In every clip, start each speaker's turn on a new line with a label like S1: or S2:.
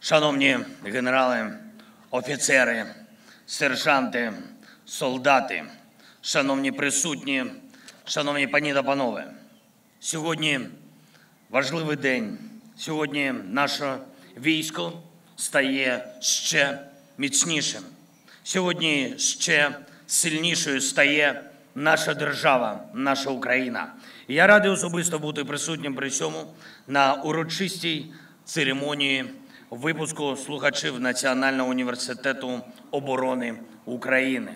S1: Шановні генерали, офіцери, сержанти, солдати, шановні присутні, шановні пані та панове, сьогодні важливий день. Сьогодні наше військо стає ще міцнішим. Сьогодні ще сильнішою стає наша держава, наша Україна. І я радий особисто бути присутнім при цьому на урочистій церемонії випуску слухачів Національного університету оборони України.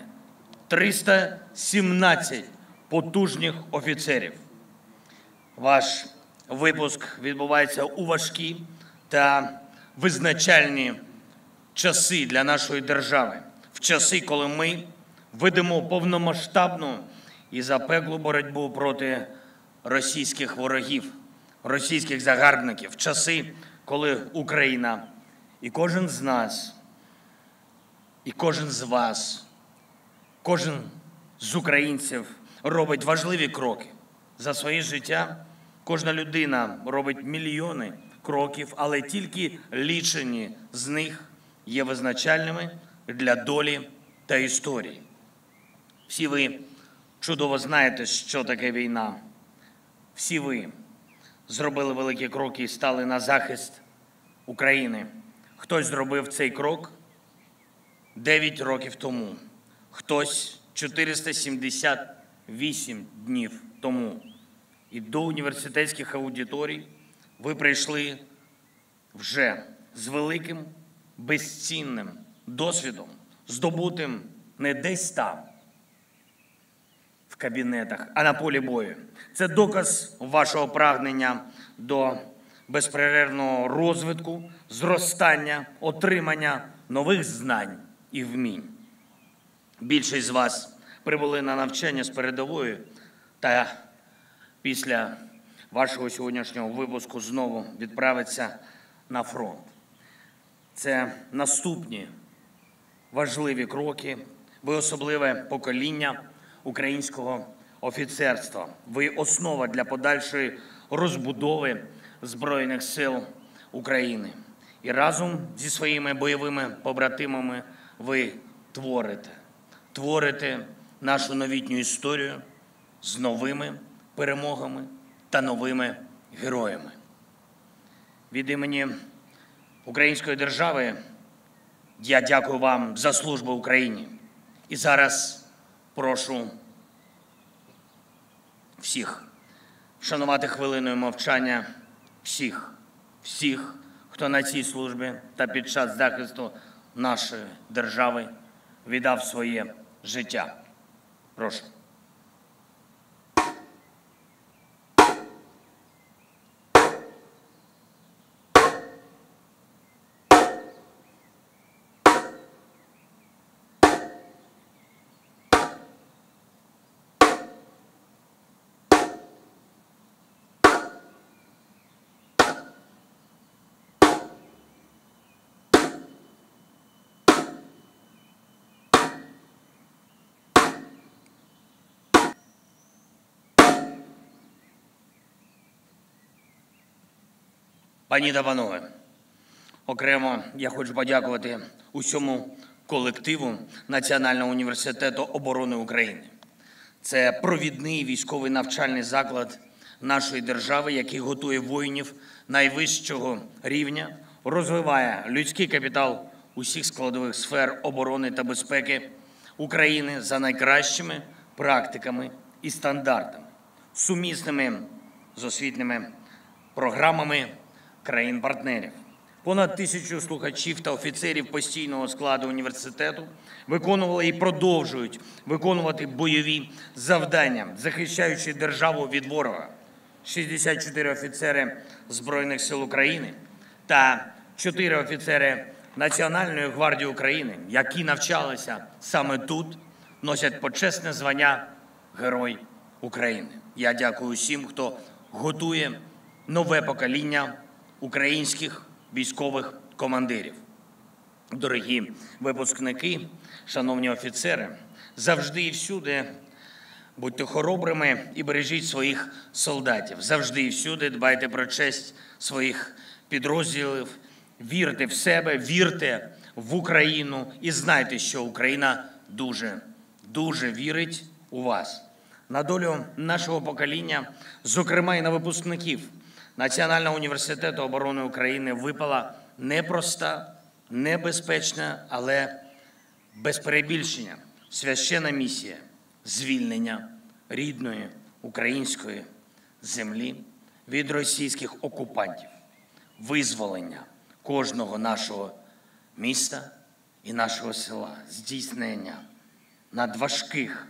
S1: 317 потужних офіцерів. Ваш випуск відбувається у важкі та визначальні часи для нашої держави. В часи, коли ми ведемо повномасштабну і запеклу боротьбу проти російських ворогів, російських загарбників. В часи, коли Україна і кожен з нас, і кожен з вас, кожен з українців робить важливі кроки. За своє життя кожна людина робить мільйони кроків, але тільки лічені з них є визначальними для долі та історії. Всі ви чудово знаєте, що таке війна. Всі ви зробили великі кроки і стали на захист України. Хтось зробив цей крок 9 років тому, хтось 478 днів тому. І до університетських аудиторій ви прийшли вже з великим, безцінним досвідом, здобутим не десь там, в кабінетах, а на полі бою. Це доказ вашого прагнення до безперервного розвитку, зростання, отримання нових знань і вмінь. Більшість з вас прибули на навчання з передової та після вашого сьогоднішнього випуску знову відправиться на фронт. Це наступні важливі кроки. Ви особливе покоління українського офіцерства. Ви основа для подальшої розбудови Збройних сил України. І разом зі своїми бойовими побратимами ви творите нашу новітню історію з новими перемогами та новими героями. Від імені української держави я дякую вам за службу Україні. І зараз прошу всіх вшанувати хвилиною мовчання всіх, хто на цій службі та під час захисту нашої держави віддав своє життя. Прошу. Пані та панове, окремо я хочу подякувати усьому колективу Національного університету оборони України. Це провідний військовий навчальний заклад нашої держави, який готує воїнів найвищого рівня, розвиває людський капітал усіх складових сфер оборони та безпеки України за найкращими практиками і стандартами, сумісними з освітніми програмами країн-партнерів. Понад 1000 слухачів та офіцерів постійного складу університету виконували і продовжують виконувати бойові завдання, захищаючи державу від ворога. 64 офіцери Збройних сил України та 4 офіцери Національної гвардії України, які навчалися саме тут, носять почесне звання Герой України. Я дякую всім, хто готує нове покоління українських військових командирів. Дорогі випускники, шановні офіцери, завжди і всюди будьте хоробрими і бережіть своїх солдатів. Завжди і всюди дбайте про честь своїх підрозділів Вірте в себе, вірте в Україну і знайте, що Україна дуже, дуже вірить у вас. На долю нашого покоління, зокрема і на випускників Національного університету оборони України, випала непроста, небезпечна, але без перебільшення священна місія звільнення рідної української землі від російських окупантів, визволення кожного нашого міста і нашого села, здійснення надважких,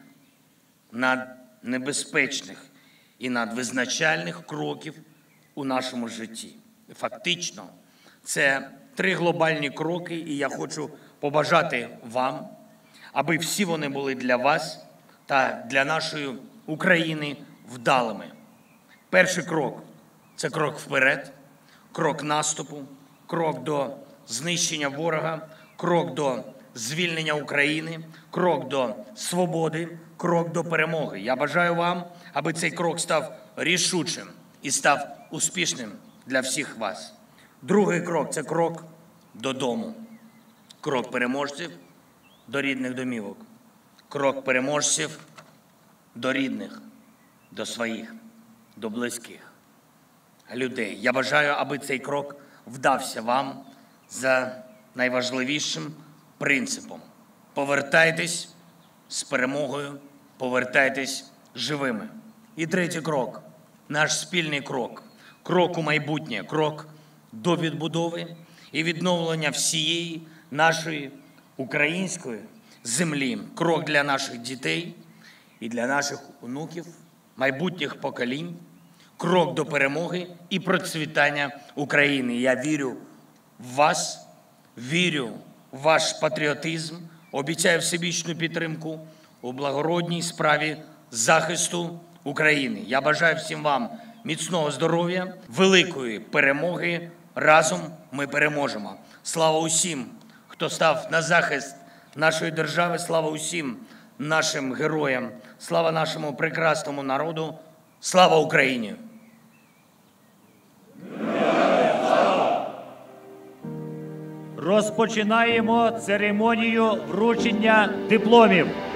S1: наднебезпечних і надвизначальних кроків у нашому житті. Фактично, це 3 глобальні кроки, і я хочу побажати вам, аби всі вони були для вас та для нашої України вдалими. Перший крок – це крок вперед, крок наступу, крок до знищення ворога, крок до звільнення України, крок до свободи, крок до перемоги. Я бажаю вам, аби цей крок став рішучим і став успішним для всіх вас. Другий крок – це крок додому. Крок переможців до рідних домівок. Крок переможців до рідних, до своїх, до близьких людей. Я бажаю, аби цей крок вдався вам за найважливішим принципом. Повертайтесь з перемогою, повертайтесь живими. І третій крок, наш спільний крок, крок у майбутнє, крок до відбудови і відновлення всієї нашої української землі, крок для наших дітей і для наших онуків, майбутніх поколінь, крок до перемоги і процвітання України. Я вірю в вас, вірю в ваш патріотизм, обіцяю всебічну підтримку у благородній справі захисту України. Я бажаю всім вам міцного здоров'я, великої перемоги. Разом ми переможемо. Слава усім, хто став на захист нашої держави, слава усім нашим героям, слава нашому прекрасному народу, слава Україні!
S2: Розпочинаємо церемонію вручення дипломів.